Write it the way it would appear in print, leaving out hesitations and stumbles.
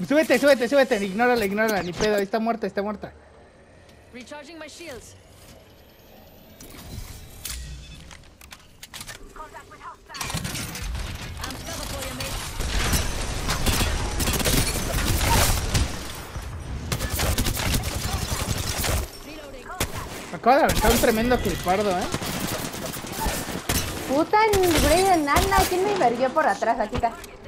Súbete, súbete, súbete. Ignórala, ignórala. Ni pedo. Está muerta, está muerta. Recharging my shields. I'm cover for you, mate. Reloading. Me acaba de aventar un tremendo clipardo, Puta, ni libre de nada. ¿Quién me verguió por atrás? Aquí está.